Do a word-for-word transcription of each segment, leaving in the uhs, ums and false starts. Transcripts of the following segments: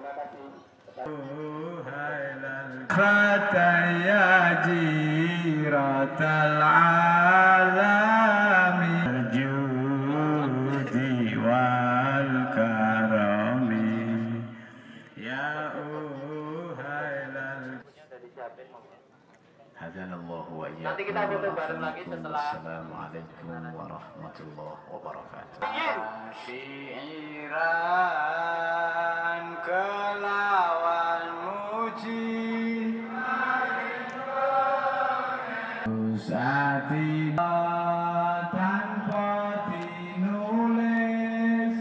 Fataya jiratal alami judi wal karami ya uhailal. Hadanallahu wa iyyakum. Nanti kita foto bareng lagi setelah. Assalamualaikum warahmatullahi wabarakatuh. Syiiran kelawan muji Usati tanpa dinulis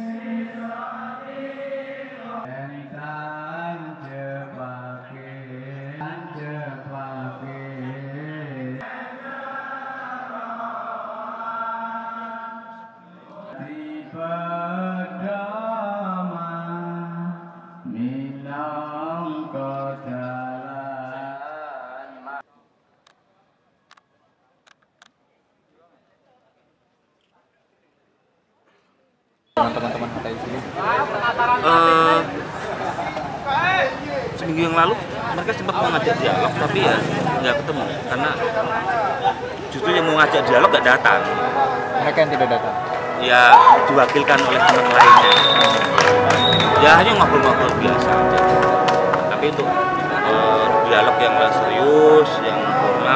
entang jepake jepake di pedama minang kodalan. Teman-teman H T I sini. Uh, seminggu yang lalu mereka sempat mengajak dialog, tapi ya nggak ketemu karena justru yang mau ngajak dialog nggak datang. Mereka yang tidak datang. Ya diwakilkan oleh teman lainnya. Ya hanya ngobrol-ngobrol biasa aja. Tapi untuk uh, dialog yang serius, yang formal,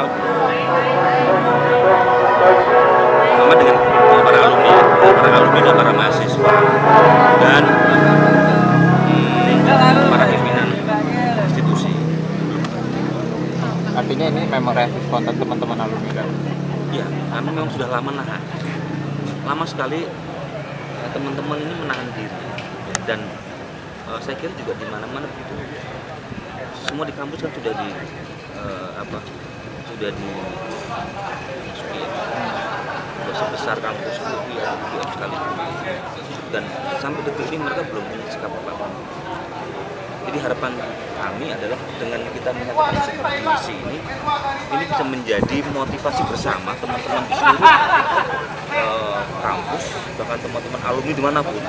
sama dengan para alumni, para alumni dan para mahasiswa dan hmm, para pimpinan institusi. Artinya ini memang reaktif kontak teman-teman alumni kan? Ya, kami memang sudah lama nahan, lama sekali teman-teman ini menahan diri dan uh, saya kira juga di mana-mana begitu. Semua di kampus kan sudah di uh, apa? Sudah di masuki ya. Sebesar kampus itu ya, ya sekali dan sampai detik ini mereka belum punya sikap apa-apa. Jadi harapan kami adalah dengan kita menyatakan seperti di sini, ini bisa menjadi motivasi bersama teman-teman di seluruh uh, kampus, bahkan teman-teman alumni dimanapun,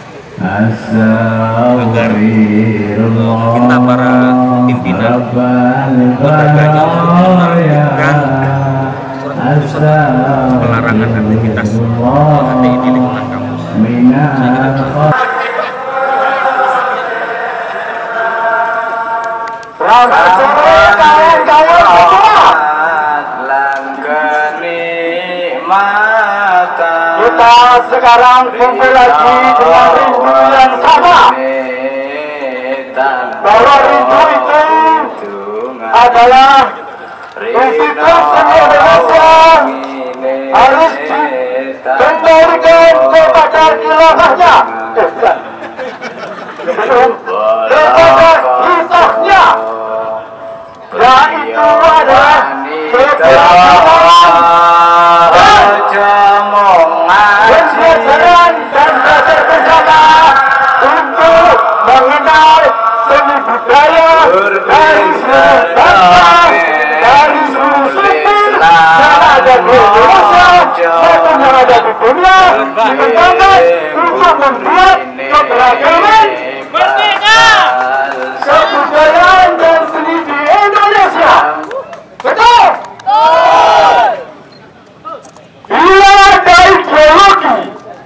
agar uh, kita para pimpinan lembaga untuk menerbitkan keputusan pelarangan aktivitas H T I di lingkungan kampus. Selamat sore kawan-kawan semua. Kita sekarang kumpul lagi dengan rindu yang sama, bahwa rindu itu adalah institut seni Indonesia harus dikembalikan kepada khilafahnya, kepada hisahnya, yaitu adalah pembelajaran dan belajar bersama untuk mengenal seni budaya dari seluruh bangsa, dari seluruh suku yang ada di Indonesia maupun yang ada di dunia, dikembangkan untuk membuat keberagaman kebudayaan dan seni di Indonesia. Betul? Bila ada ideologi,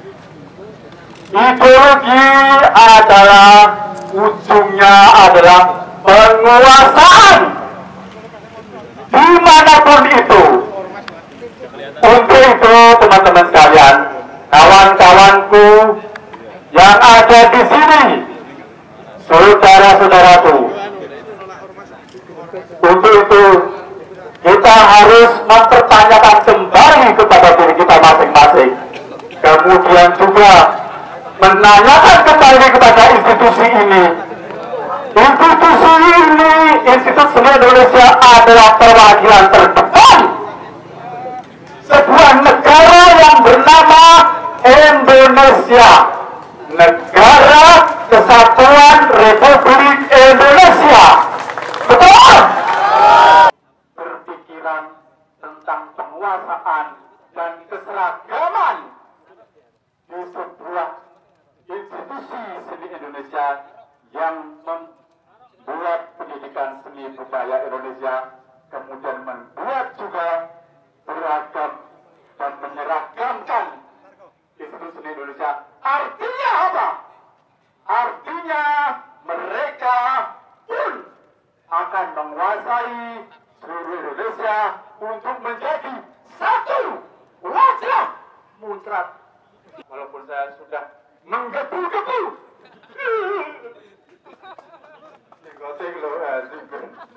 ideologi adalah ujungnya adalah penguasaan dimanapun itu. Untuk itu teman-teman sekalian, kawan-kawanku yang ada di sini, saudara-saudaraku, untuk itu kita harus mempertanyakan kembali kepada diri kita masing-masing. Kemudian juga menanyakan kembali kepada institusi ini. Institusi ini, Institut Seni Indonesia adalah perwakilan terdepan sebuah negara yang bernama Indonesia, Negara Kesatuan Republik Indonesia. Betul? Berpikiran tentang penguasaan dan keseragaman di sebuah institusi seni Indonesia yang mem akan menguasai seluruh Indonesia untuk menjadi satu wajah muncrat. Walaupun saya sudah menggebu-gebu. Gotek loh, asik.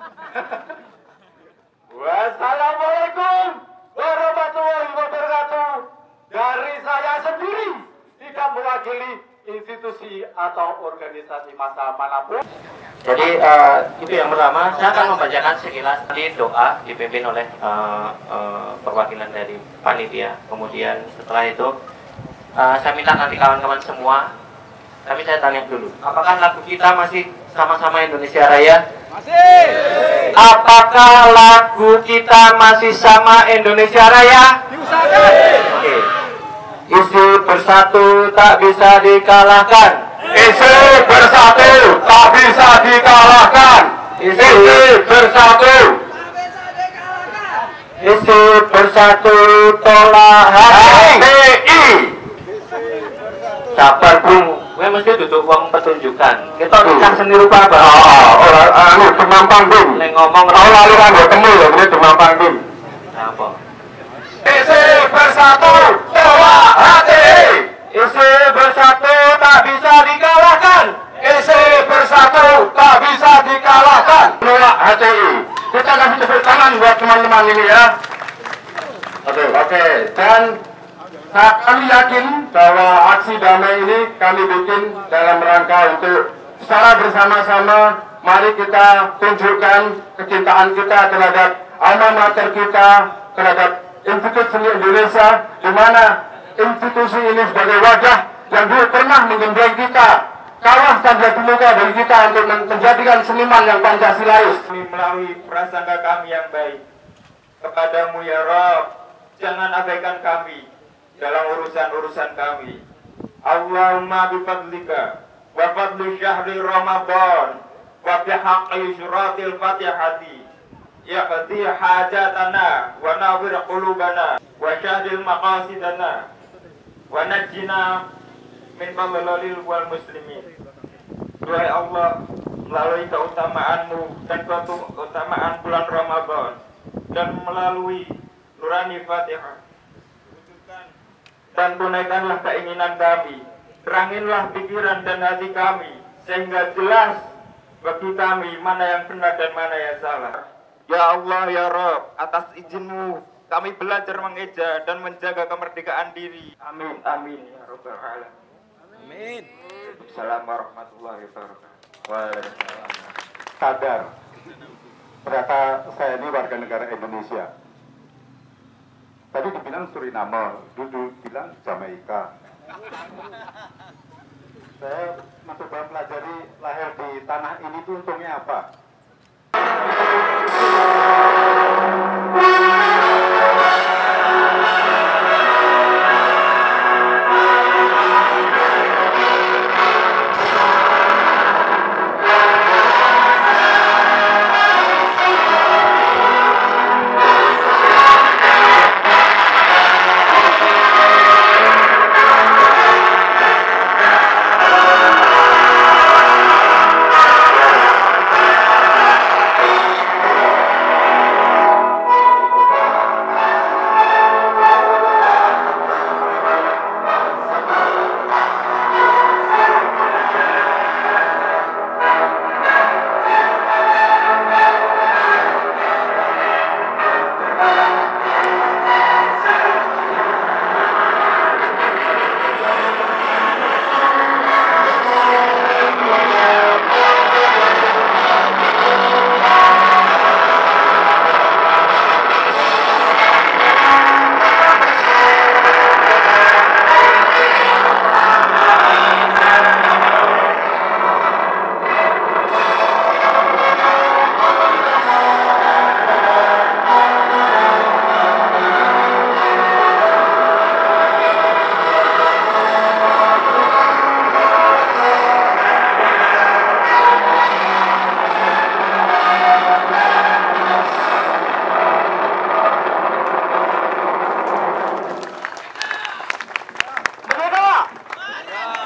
Wassalamualaikum warahmatullahi wabarakatuh. Dari saya sendiri, tidak mewakili institusi atau organisasi massa manapun. Jadi uh, itu yang pertama, saya akan membacakan sekilas di doa dipimpin oleh uh, uh, perwakilan dari panitia. Kemudian setelah itu uh, saya minta nanti kawan-kawan semua, tapi saya tanya dulu, apakah lagu kita masih sama-sama Indonesia Raya? Masih. Apakah lagu kita masih sama Indonesia Raya? Diusahakan. Oke. Isi bersatu tak bisa dikalahkan. Isi bersatu tak bisa dikalahkan. Isi bersatu. Isi bersatu tolak H T I. Sabar bung, gue mesti duduk uang pertunjukan. Kita nikah seni rupa apa? Oh, orang anu demam panggung. Neng ngomong Tahu lalu kan ketemu loh, ini demam panggung. apa? Isi bersatu tolak H T I. Isi bersatu tak bisa dikalahkan. Isi bersatu tak bisa dikalahkan. Tolak H T I. Kita kasih tepuk tangan buat teman-teman ini ya. Oke, oke. Dan kami yakin bahwa aksi damai ini kami bikin dalam rangka untuk secara bersama-sama mari kita tunjukkan kecintaan kita terhadap alma mater kita, terhadap Institut Seni Indonesia, di mana institusi ini sebagai wadah yang dulu pernah menggembleng kita, kawah tanda muka bagi kita untuk menjadikan seniman yang Pancasilais. Kami melalui prasangka kami yang baik kepadamu ya Rabb, jangan abaikan kami dalam urusan-urusan kami. Allahumma bifadlika wa fadli syahri Ramadan wa bihaqqi suratil fatihati yaqdi hajatana wa nawwir qulubana wa syahdil maqasidana wa najjina min fadlalil wal muslimin. Duhai Allah, melalui keutamaanmu dan keutamaan bulan Ramadan dan melalui nurani Fatihah, dan tunaikanlah keinginan kami, teranginlah pikiran dan hati kami, sehingga jelas bagi kami mana yang benar dan mana yang salah. Ya Allah, ya Rabb, atas izinmu kami belajar mengeja dan menjaga kemerdekaan diri. Amin, amin, ya Rabbal alamin. Amin. Assalamualaikum warahmatullahi wabarakatuh. Waalaikumsalam. Sadar, ternyata saya ini warga negara Indonesia. Tadi dibilang Suriname, dulu bilang Jamaika. Saya mencoba pelajari lahir di tanah ini tuh untungnya apa?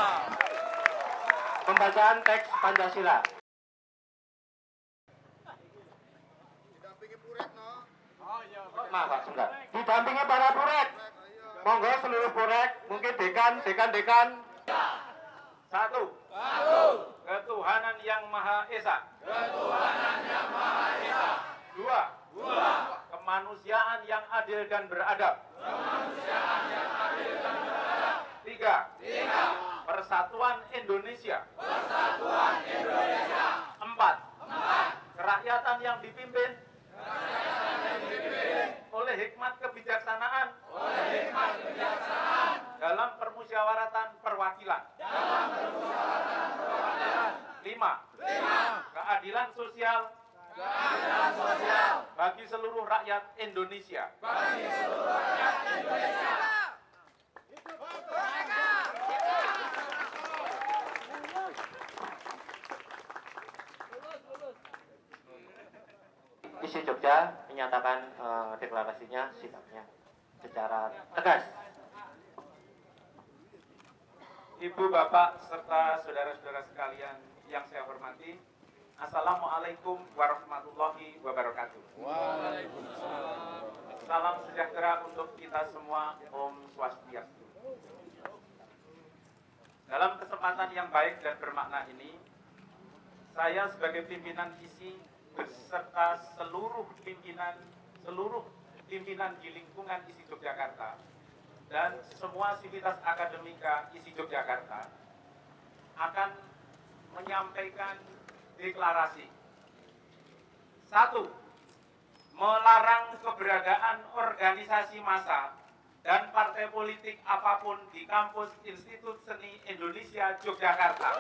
Pembacaan teks Pancasila. Maaf Pak, sebentar. Didampingi para purek. Monggo seluruh purek, mungkin dekan, dekan, dekan. Satu. Satu. Ketuhanan yang Maha Esa. Ketuhanan yang Maha Esa. Dua. Dua. Kemanusiaan yang adil dan beradab. Kemanusiaan yang adil dan beradab. Tiga. Tiga. Persatuan Indonesia. Persatuan Indonesia. Empat. Empat. Kerakyatan yang dipimpin. Kerakyatan yang dipimpin. Oleh hikmat kebijaksanaan. Oleh hikmat kebijaksanaan. Dalam permusyawaratan perwakilan. Dalam permusyawaratan perwakilan. Lima. Lima. Keadilan sosial. Keadilan sosial. Bagi seluruh rakyat Indonesia. Bagi seluruh rakyat Indonesia. Isi Jogja menyatakan uh, deklarasinya, sikapnya secara tegas. Ibu, Bapak, serta saudara-saudara sekalian yang saya hormati, Assalamualaikum warahmatullahi wabarakatuh. Waalaikumsalam. Salam sejahtera untuk kita semua. Om Swastiastu. Dalam kesempatan yang baik dan bermakna ini, saya sebagai pimpinan I S I beserta seluruh pimpinan seluruh pimpinan di lingkungan I S I Yogyakarta dan semua sivitas akademika I S I Yogyakarta akan menyampaikan deklarasi. Satu, melarang keberadaan organisasi massa dan partai politik apapun di kampus Institut Seni Indonesia Yogyakarta.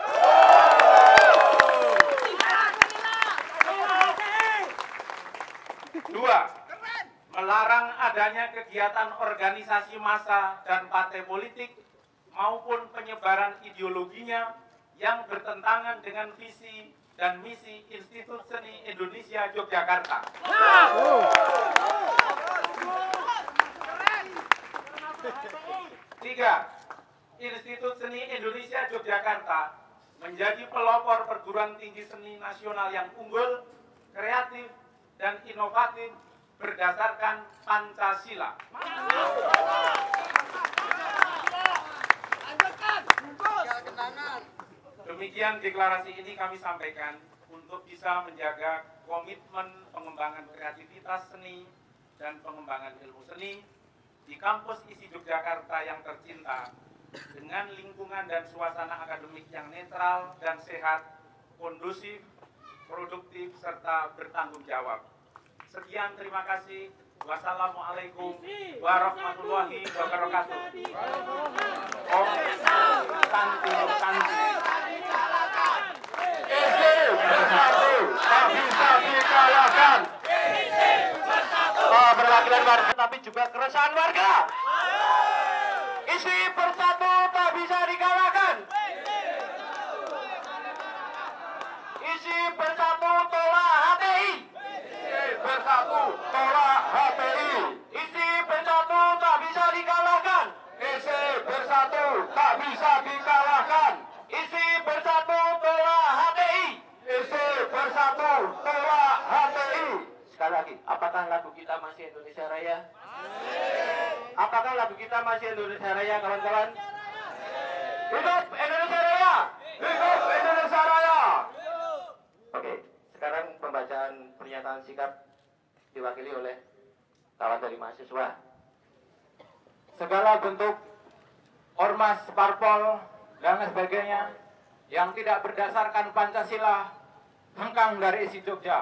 Dua, melarang adanya kegiatan organisasi massa dan partai politik maupun penyebaran ideologinya yang bertentangan dengan visi dan misi Institut Seni Indonesia Yogyakarta. Tiga, Institut Seni Indonesia Yogyakarta menjadi pelopor perguruan tinggi seni nasional yang unggul, kreatif, dan inovatif berdasarkan Pancasila. Demikian deklarasi ini kami sampaikan untuk bisa menjaga komitmen pengembangan kreativitas seni dan pengembangan ilmu seni di kampus I S I Yogyakarta yang tercinta dengan lingkungan dan suasana akademik yang netral dan sehat, kondusif, produktif, serta bertanggung jawab. Sekian, terima kasih. Wassalamualaikum warahmatullahi wabarakatuh. Om Santi Santi. I S I bersatu, tak bisa dikalahkan. Oh, perwakilan warga, tapi juga keresahan warga. I S I bersatu, tak bisa dikalahkan. I S I bersatu, tolak H T I. Bersatu, tolak H T I. I S I bersatu, tak bisa dikalahkan. I S I bersatu, tak bisa dikalahkan. I S I bersatu, tolak H T I. I S I bersatu, tolak H T I. Sekali lagi, apakah lagu kita masih Indonesia Raya? Apakah lagu kita masih Indonesia Raya, kawan-kawan? Hidup Indonesia Raya! Hidup Indonesia Raya! Oke, sekarang pembacaan pernyataan sikap diwakili oleh kawan dari mahasiswa. Segala bentuk ormas, parpol, dan sebagainya yang tidak berdasarkan Pancasila hengkang dari I S I Jogja.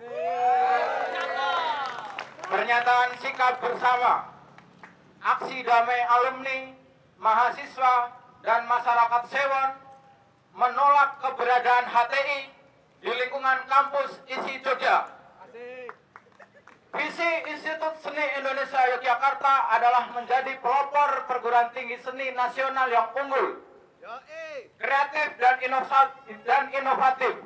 Pernyataan sikap bersama aksi damai alumni, mahasiswa, dan masyarakat Sewon menolak keberadaan H T I di lingkungan kampus I S I Jogja. Visi Institut Seni Indonesia Yogyakarta adalah menjadi pelopor perguruan tinggi seni nasional yang unggul, kreatif, dan inovatif, dan inovatif.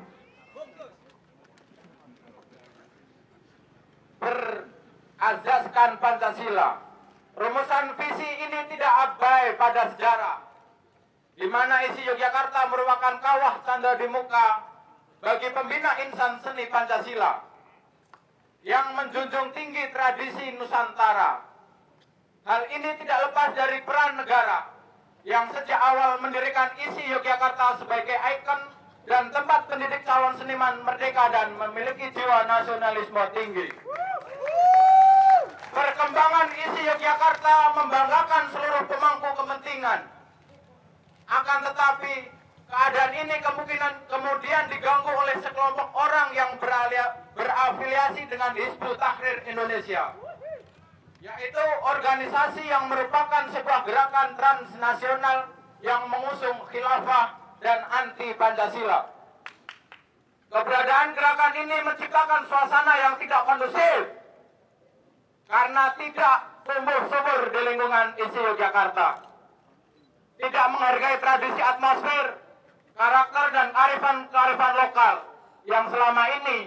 Berazaskan Pancasila. Rumusan visi ini tidak abai pada sejarah, di mana I S I Yogyakarta merupakan kawah tanda di muka bagi pembina insan seni Pancasila. yang menjunjung tinggi tradisi Nusantara. Hal ini tidak lepas dari peran negara yang sejak awal mendirikan I S I Yogyakarta sebagai ikon dan tempat pendidik calon seniman merdeka dan memiliki jiwa nasionalisme tinggi. Perkembangan I S I Yogyakarta membanggakan seluruh pemangku kepentingan. Akan tetapi, keadaan ini kemungkinan kemudian diganggu oleh sekelompok orang yang berafiliasi dengan Hizbut Tahrir Indonesia, yaitu organisasi yang merupakan sebuah gerakan transnasional yang mengusung khilafah dan anti Pancasila. Keberadaan gerakan ini menciptakan suasana yang tidak kondusif karena tidak tumbuh subur di lingkungan I S I Yogyakarta, tidak menghargai tradisi atmosfer, karakter dan kearifan-kearifan lokal yang selama ini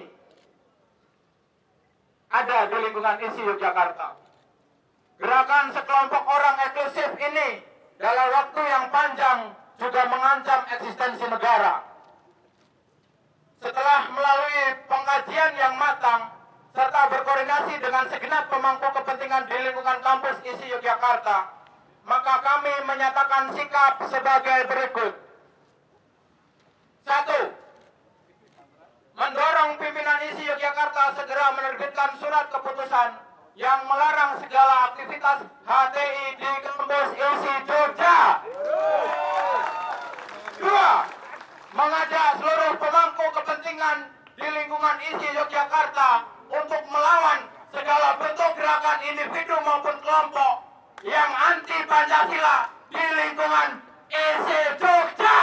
ada di lingkungan I S I Yogyakarta. Gerakan sekelompok orang eksklusif ini dalam waktu yang panjang juga mengancam eksistensi negara. Setelah melalui pengkajian yang matang serta berkoordinasi dengan segenap pemangku kepentingan di lingkungan kampus I S I Yogyakarta, maka kami menyatakan sikap sebagai berikut. Satu, mendorong pimpinan I S I Yogyakarta segera menerbitkan surat keputusan yang melarang segala aktivitas H T I di kampus I S I Jogja. Dua, mengajak seluruh pemangku kepentingan di lingkungan I S I Yogyakarta untuk melawan segala bentuk gerakan individu maupun kelompok yang anti Pancasila di lingkungan I S I Jogja.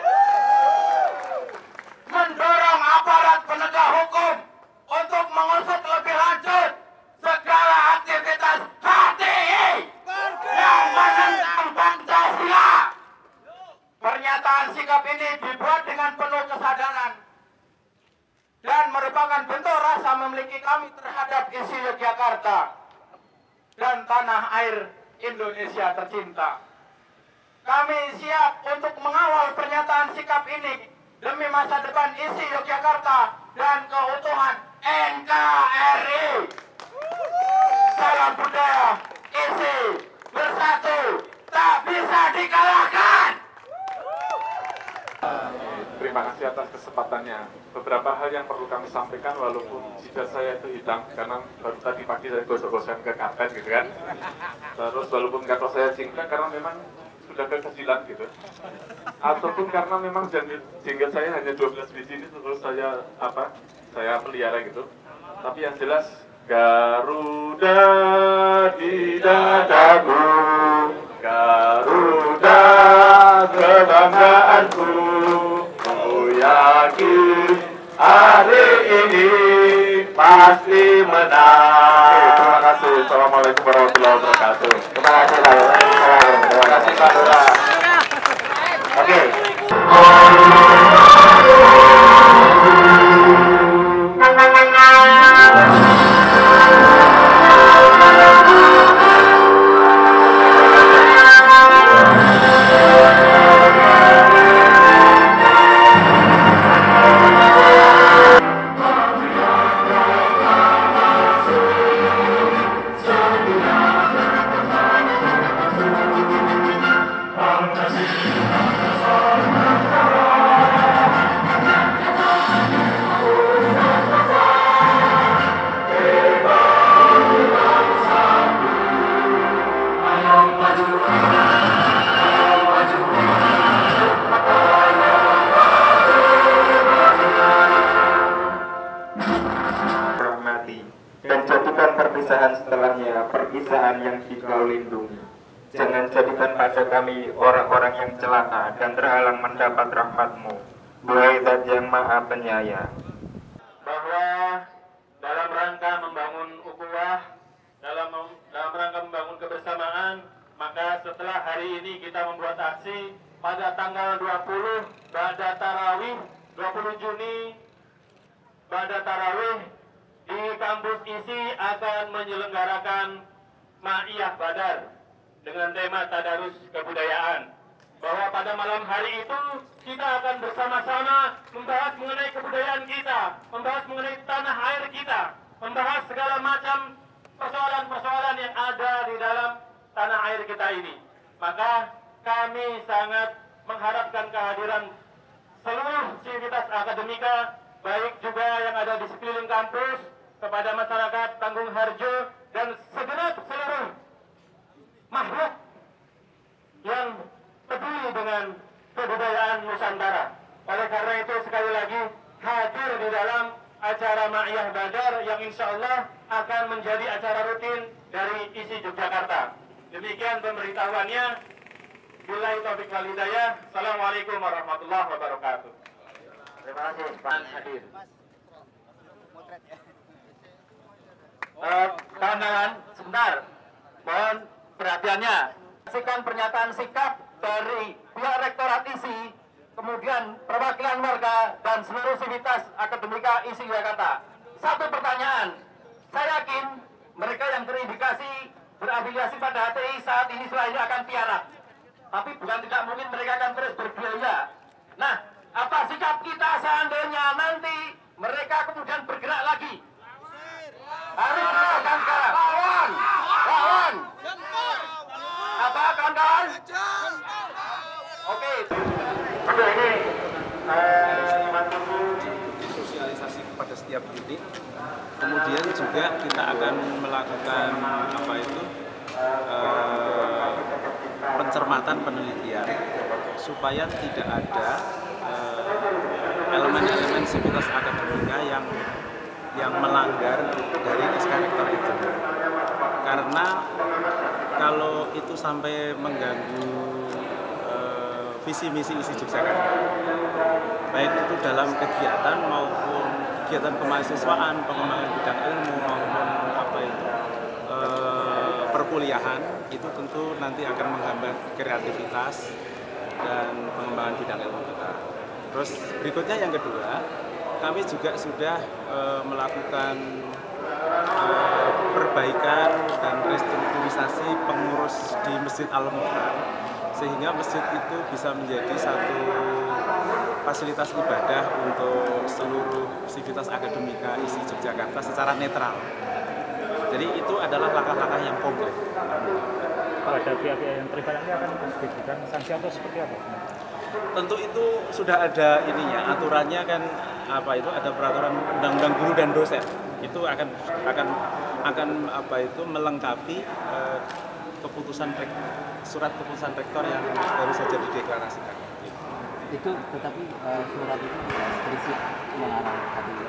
Mendorong aparat penegak hukum untuk mengusut lebih lanjut segala aktivitas H T I yang menentang Pancasila. Pernyataan sikap ini dibuat dengan penuh kesadaran dan merupakan bentuk rasa memiliki kami terhadap I S I Yogyakarta dan tanah air Indonesia tercinta. Kami siap untuk mengawal pernyataan sikap ini demi masa depan I S I Yogyakarta dan keutuhan N K R I. Salam budaya I S I bersatu tak bisa dikalahkan. Terima kasih atas kesempatannya. Beberapa hal yang perlu kami sampaikan walaupun jidat saya itu hitam karena baru tadi pagi saya gosok-gosokan ke karpet gitu kan. Terus walaupun kata saya singkat karena memang sudah kekecilan gitu. Ataupun karena memang jenggot saya hanya dua belas biji ini terus saya apa? Saya pelihara gitu. Tapi yang jelas Garuda di dadaku, Garuda kebanggaanku, ku yakin hari ini pasti menang. Terima kasih. Assalamualaikum warahmatullahi wabarakatuh. Terima kasih Pak Lurah. Terima kasih Pak Lurah. Oke. Dan jadikan perpisahan setelahnya perpisahan yang dikau lindungi. Jangan jadikan pada kami orang-orang yang celaka dan terhalang mendapat rahmat-Mu, Wahai Zat yang Maha Penyayang. Bahwa dalam rangka membangun ukhuwah, dalam dalam rangka membangun kebersamaan, maka setelah hari ini kita membuat aksi pada tanggal dua puluh Ba'da Tarawih, dua puluh Juni Ba'da Tarawih di kampus I S I akan menyelenggarakan Ma'iyah Badar dengan tema Tadarus Kebudayaan. Bahwa pada malam hari itu kita akan bersama-sama membahas mengenai kebudayaan kita, membahas mengenai tanah air kita, membahas segala macam persoalan-persoalan yang ada di dalam tanah air kita ini. Maka kami sangat mengharapkan kehadiran seluruh sivitas akademika, baik juga yang ada di sekeliling kampus, kepada masyarakat Tanggung Harjo, dan segenap seluruh makhluk yang peduli dengan kebudayaan Nusantara. Oleh karena itu sekali lagi hadir di dalam acara Ma'iyah Badar yang insya Allah akan menjadi acara rutin dari I S I Yogyakarta. Demikian pemberitahuannya. Billahi taufiq wal hidayah. Assalamualaikum warahmatullahi wabarakatuh. Terima kasih Pak hadir. Uh, kawan-kawan, sebentar. Mohon perhatiannya. Saksikan pernyataan sikap dari pihak Rektorat I S I, kemudian perwakilan warga dan seluruh sivitas akademika I S I Jakarta. Satu pertanyaan. Saya yakin mereka yang terindikasi berafiliasi pada H T I saat ini setelah ini akan tiarap. Tapi bukan tidak mungkin mereka akan terus berbiaya. Nah, apa sikap kita seandainya nanti mereka kemudian bergerak lagi? Harus dilakukan sekarang. Kawan, kawan. Apa kawan-kawan? Oke. Oke, ini sosialisasi kepada setiap unit. Kemudian juga kita akan melakukan apa itu eh, pencermatan penelitian supaya tidak ada elemen-elemen eh, sivitas akademika yang yang melanggar dari S K Rektor itu. Karena kalau itu sampai mengganggu eh, visi misi I S I Yogyakarta, baik itu dalam kegiatan maupun kegiatan kemahasiswaan, pengembangan bidang ilmu maupun apa itu e, perkuliahan, itu tentu nanti akan menghambat kreativitas dan pengembangan bidang ilmu kita. Terus berikutnya yang kedua, kami juga sudah e, melakukan e, perbaikan dan restrukturisasi pengurus di Masjid Al-Mukhtar, sehingga masjid itu bisa menjadi satu fasilitas ibadah untuk seluruh sivitas akademika I S I Yogyakarta secara netral. Jadi itu adalah langkah-langkah yang konkret. Pada pihak-pihak yang terlibat ini akan diberikan sanksi atau seperti apa? Tentu itu sudah ada ininya, aturannya kan apa itu ada peraturan undang-undang guru dan dosen. Itu akan akan akan apa itu melengkapi eh, keputusan surat keputusan rektor yang baru saja dideklarasikan. Itu tetapi uh, surat itu berisi melarang H T I.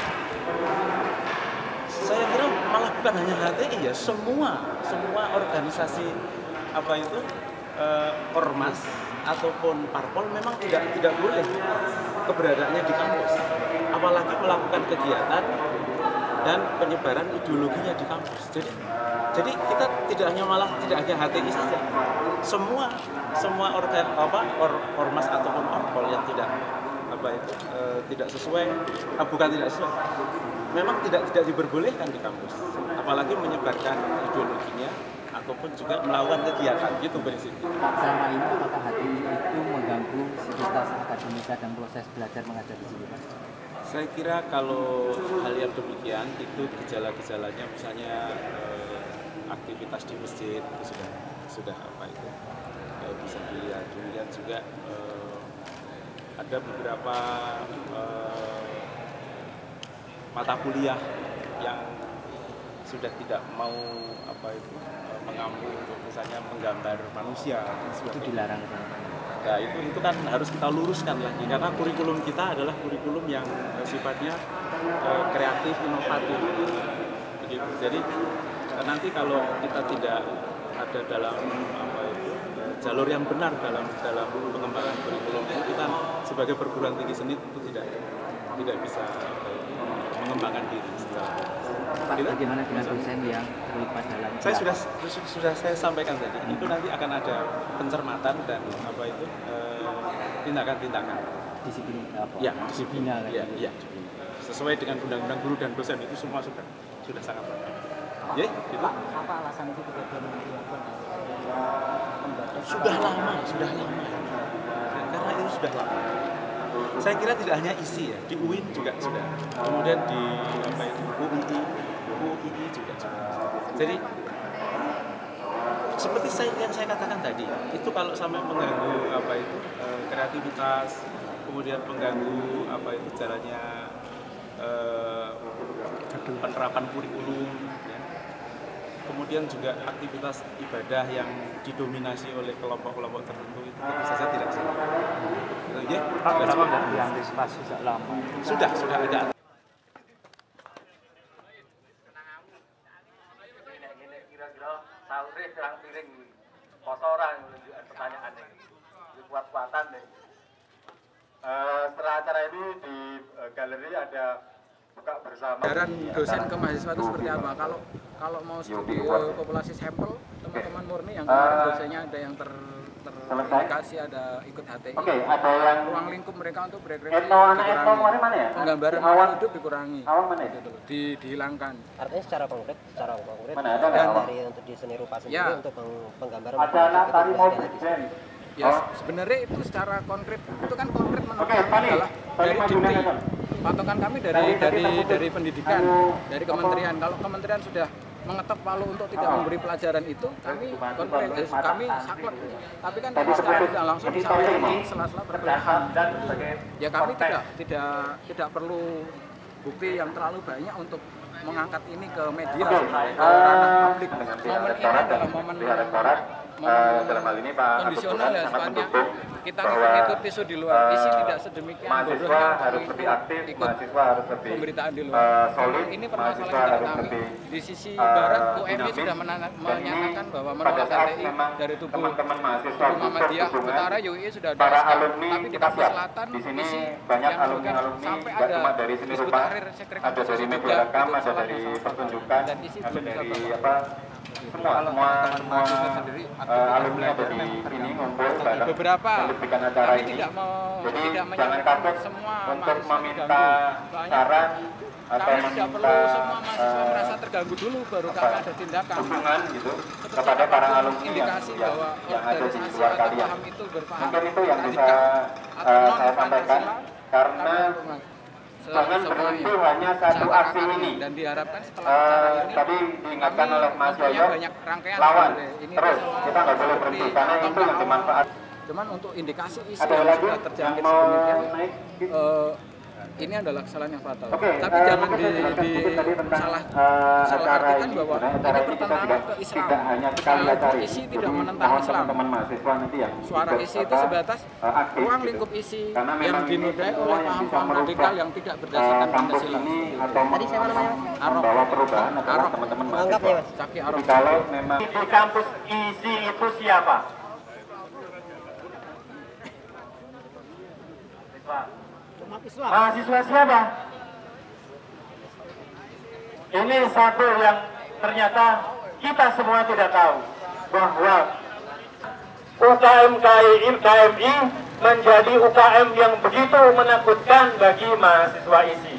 Saya kira malah bukan hanya H T I ya, semua semua organisasi apa itu uh, ormas ataupun parpol memang tidak tidak boleh keberadaannya di kampus, apalagi melakukan kegiatan dan penyebaran ideologinya di kampus. Jadi jadi kita tidak hanya malah tidak hanya H T I saja, semua semua organ apa or, ormas ataupun orpol yang tidak apa itu e, tidak sesuai, eh, bukan tidak sesuai, memang tidak tidak diperbolehkan di kampus, apalagi menyebarkan ideologinya ataupun juga melakukan kegiatan gitu prinsipnya. Selama ini apakah H T I itu mengganggu sivitas akademika dan proses belajar mengajar di sini, Pak? Saya kira kalau hal yang demikian itu gejala-gejalanya misalnya eh, aktivitas di masjid itu sudah sudah apa itu eh, bisa dilihat. Kemudian juga eh, ada beberapa eh, mata kuliah yang sudah tidak mau apa itu eh, mengambil untuk misalnya menggambar manusia. Itu dilarang. Nah itu itu kan harus kita luruskan lagi karena kurikulum kita adalah kurikulum yang uh, sifatnya uh, kreatif, inovatif. Begitu. Jadi uh, nanti kalau kita tidak ada dalam apa itu uh, jalur yang benar dalam dalam pengembangan kurikulum ini, kita sebagai perguruan tinggi seni tentu tidak tidak bisa uh, mengembangkan diri secara. Pak, bagaimana dengan dosen yang terlibat dalam? Saya sudah sudah saya sampaikan tadi, itu nanti akan ada pencermatan dan apa itu tindakan-tindakan. Eh, disiplin apa? Ya, disiplin. Kan Ya, ya. Sesuai dengan undang-undang guru dan dosen itu semua sudah sudah sangat baik. Ya, gitu. Apa alasan itu kemudian dilakukan? Sudah lama, sudah lama. Karena itu sudah lama. Saya kira tidak hanya I S I ya, di U I N juga sudah. Kemudian di apa itu U I I Jadi seperti saya, yang saya katakan tadi, itu kalau sampai mengganggu apa itu eh, kreativitas, kemudian mengganggu apa itu jalannya eh, penerapan kurikulum, ya. Kemudian juga aktivitas ibadah yang didominasi oleh kelompok-kelompok tertentu itu tentu saja tidak sah. Ya, Pak, kenapa nggak diantisipasi sejak lama? Sudah, sudah ada. Kira-kira sahurnya pirang piring kosoran pertanyaan ini kuat-kuatan deh. Uh, setelah acara ini di uh, galeri ada buka bersama. Ajaran dosen ke mahasiswa itu seperti apa? Kalau kalau mau studi uh, populasi sampel, teman-teman murni yang kemarin dosennya ada yang ter terindikasi ada ikut H T I. Oke, okay, ada yang ruang lingkup mereka untuk berekspresi dikurangi. Mana ya? Penggambaran awal hidup dikurangi. Awal mana gitu loh. Di, dihilangkan. Artinya secara konkret, secara konkret. Mana ada dan dari untuk di seni rupa sendiri ya, untuk penggambaran ada anak tari mau present. Ya, oh. Sebenarnya itu secara konkret itu kan konkret menurut okay, kami adalah dari Dikti. Patokan kami dari dari dari pendidikan, dari kementerian. Kalau kementerian sudah mengetok palu untuk tidak memberi pelajaran itu, kami konkret, kami saklek. Tapi kan kami secara tidak langsung disampaikan di sela-sela perkuliahan. Ya kami tidak tidak tidak perlu bukti yang terlalu banyak untuk mengangkat ini ke media, ke ranah publik. Momen ini adalah momen Uh, dalam hal ini Pak kondisional ya, sangat kita ngikut isu di luar, isi tidak sedemikian mahasiswa harus lebih aktif, mahasiswa harus lebih pemberitaan di luar. Uh, solid, ini permasalahan kita kami. Di sisi uh, barat U M I sudah menyatakan bahwa menolak H T I dari tubuh teman-teman mahasiswa Muhammadiyah Utara U I sudah ada para S K, alumni tapi di kita kampus siap. selatan Di sini isi banyak yang alumni-alumni sampai nggak ada cuma dari seni rupa, ada dari media rekam, ada dari pertunjukan, ada dari apa semua semua semua uh, alumni ada di sini ngumpul bareng beberapa memberikan acara ini. Tidak mau, jadi tidak jangan takut semua untuk meminta saran atau kami tidak meminta perlu semua mahasiswa uh, merasa terganggu dulu baru kami ada tindakan dukungan gitu kepada para alumni yang, indikasi yang, bahwa yang ada di luar kalian. itu berpaham Mungkin itu yang bisa uh, saya sampaikan karena jangan berhenti hanya satu aksi ini. Dan diharapkan setelah uh, acara ini tadi diingatkan oleh Mas Yoyo, lawan terus kita nggak boleh berhenti karena itu yang dimanfaat. Cuman untuk indikasi isi ada yang lagi sudah terjangkit yang mau sedemikian, naik? Uh, ini adalah kesalahan yang fatal. Okay, tapi uh, jangan di, di salah uh, salah artikan bahwa ini pertentangan ke Islam. Tidak hanya sekali acara isi tidak menentang Islam. Teman-teman mahasiswa nanti yang suara isi itu sebatas uh, aktif, ruang gitu. lingkup isi karena yang dinodai oleh paham-paham radikal yang tidak berdasarkan uh, Pancasila. Tadi siapa namanya? Membawa perubahan adalah teman-teman mahasiswa. Ya, Caki Jadi kalau memang di kampus isi itu siapa? Mahasiswa siapa? Ini satu yang ternyata kita semua tidak tahu bahwa U K M K M I menjadi U K M yang begitu menakutkan bagi mahasiswa isi.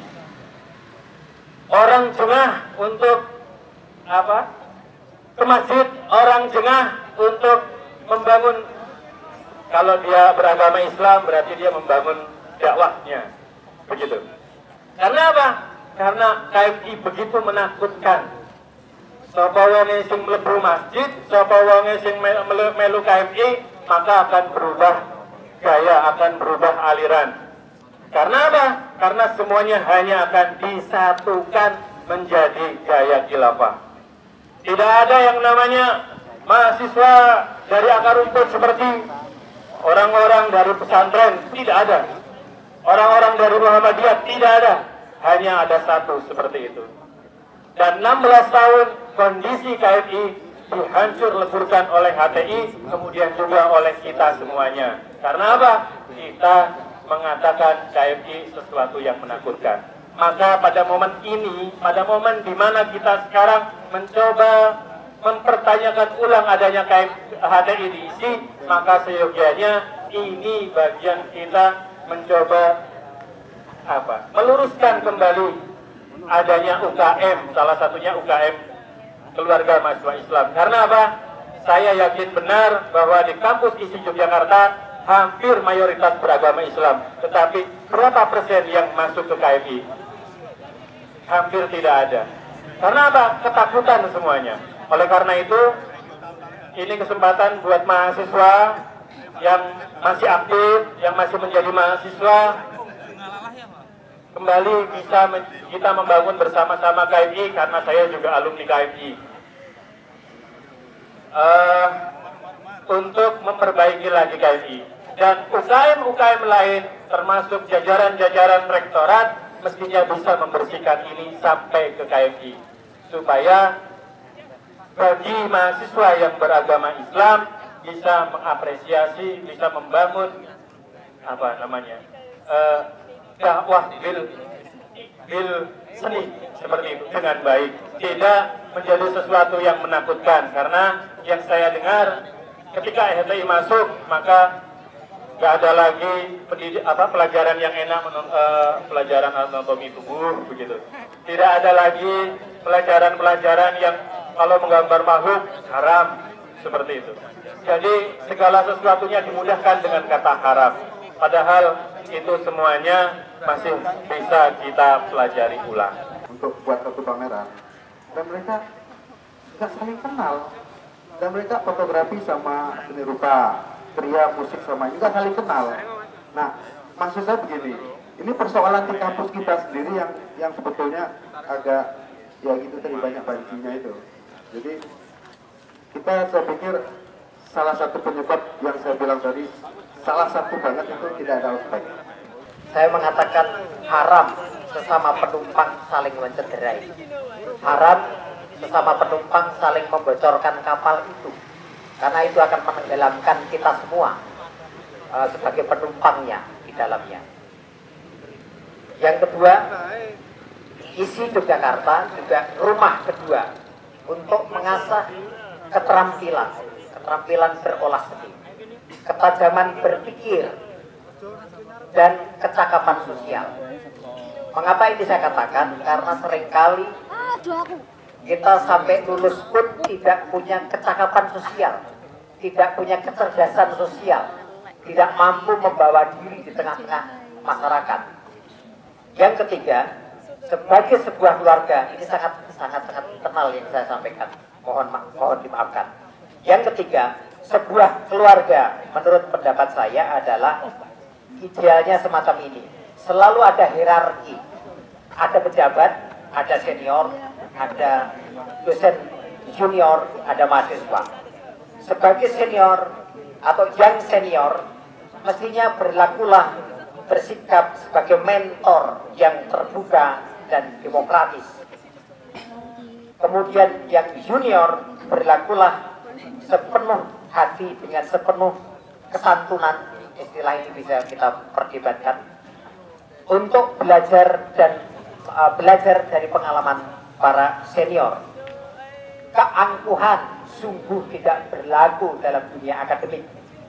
Orang jengah untuk apa? Ke masjid, orang jengah untuk membangun. Kalau dia beragama Islam berarti dia membangun dakwahnya, begitu. Karena apa? Karena K M I begitu menakutkan. Sapa wonge sing mlebu masjid, sapa wonge sing melu K M I, maka akan berubah gaya, akan berubah aliran. Karena apa? Karena semuanya hanya akan disatukan menjadi gaya khilafah. Tidak ada yang namanya mahasiswa dari akar rumput seperti orang-orang dari pesantren, tidak ada. Orang-orang dari Muhammadiyah tidak ada, hanya ada satu seperti itu. Dan enam belas tahun kondisi K M I dihancur leburkan oleh H T I, kemudian juga oleh kita semuanya. Karena apa? Kita mengatakan K M I sesuatu yang menakutkan. Maka pada momen ini, pada momen di mana kita sekarang mencoba mempertanyakan ulang adanya H T I di isi, maka seyogianya ini bagian kita mencoba apa? Meluruskan kembali adanya U K M, salah satunya U K M Keluarga Mahasiswa Islam. Karena apa? Saya yakin benar bahwa di kampus I S I Yogyakarta hampir mayoritas beragama Islam. Tetapi berapa persen yang masuk ke K M I? Hampir tidak ada. Karena apa? Ketakutan semuanya. Oleh karena itu, ini kesempatan buat mahasiswa yang masih aktif, yang masih menjadi mahasiswa, kembali bisa kita membangun bersama-sama K M I, karena saya juga alumni K M I. Uh, untuk memperbaiki lagi K M I. Dan U K M-U K M lain, termasuk jajaran-jajaran rektorat, mestinya bisa membersihkan ini sampai ke K M I. Supaya bagi mahasiswa yang beragama Islam bisa mengapresiasi, bisa membangun apa namanya uh, dakwah bil bil seni seperti itu dengan baik, tidak menjadi sesuatu yang menakutkan. Karena yang saya dengar ketika H T I masuk, maka nggak ada lagi pendidik apa pelajaran yang enak, menun, uh, pelajaran anatomi tubuh begitu. Tidak ada lagi pelajaran-pelajaran yang kalau menggambar makhluk haram seperti itu. Jadi segala sesuatunya dimudahkan dengan kata haram. Padahal itu semuanya masih bisa kita pelajari ulang. Untuk buat satu pameran, dan mereka nggak saling kenal, dan mereka fotografi sama seni rupa, pria musik sama ini nggak saling kenal. Nah, maksud saya begini, ini persoalan di kampus kita sendiri yang yang sebetulnya agak ya gitu tadi, banyak bancinya itu. Jadi kita, saya pikir salah satu penyebab yang saya bilang tadi, salah satu banget itu tidak ada ospek. Saya mengatakan haram sesama penumpang saling mencederai. Haram sesama penumpang saling membocorkan kapal itu. Karena itu akan menenggelamkan kita semua uh, sebagai penumpangnya di dalamnya. Yang kedua, isi Yogyakarta juga rumah kedua untuk mengasah keterampilan, keterampilan berolah seni, ketajaman berpikir, dan kecakapan sosial. Mengapa ini saya katakan? Karena seringkali kita sampai lulus pun tidak punya kecakapan sosial, tidak punya kecerdasan sosial, tidak mampu membawa diri di tengah-tengah masyarakat. Yang ketiga, sebagai sebuah keluarga, ini sangat sangat sangat kenal yang saya sampaikan. Mohon mohon dimaafkan. Yang ketiga, sebuah keluarga menurut pendapat saya adalah idealnya semacam ini. Selalu ada hierarki, ada pejabat, ada senior, ada dosen junior, ada mahasiswa. Sebagai senior atau yang senior, mestinya berlakulah bersikap sebagai mentor yang terbuka dan demokratis. Kemudian yang junior berlakulah sepenuh hati dengan sepenuh kesantunan, istilah ini bisa kita perdebatkan, untuk belajar dan uh, belajar dari pengalaman para senior. Keangkuhan sungguh tidak berlaku dalam dunia akademik.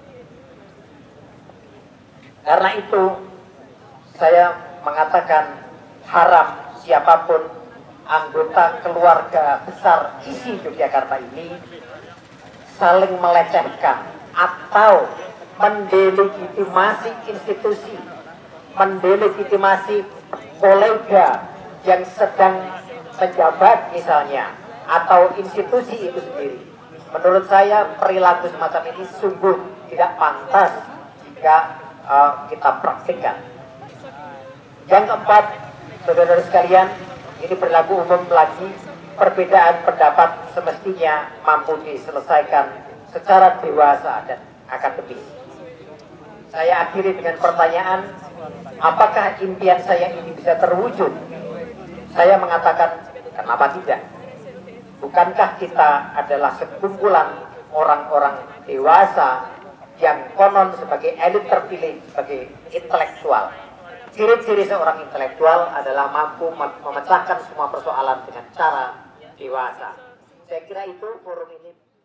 Karena itu saya mengatakan haram siapapun anggota keluarga besar isi Yogyakarta ini saling melecehkan atau mendelegitimasi institusi, mendelegitimasi kolega yang sedang menjabat misalnya, atau institusi itu sendiri. Menurut saya perilaku semacam ini sungguh tidak pantas jika uh, kita praktikkan. Yang keempat, saudara-saudara sekalian, ini berlaku umum lagi, perbedaan pendapat semestinya mampu diselesaikan secara dewasa dan akademis. Saya akhiri dengan pertanyaan, apakah impian saya ini bisa terwujud? Saya mengatakan, kenapa tidak? Bukankah kita adalah sekumpulan orang-orang dewasa yang konon sebagai elit terpilih, sebagai intelektual? Ciri-ciri seorang intelektual adalah mampu memecahkan semua persoalan dengan cara dewasa. Saya kira itu forum ini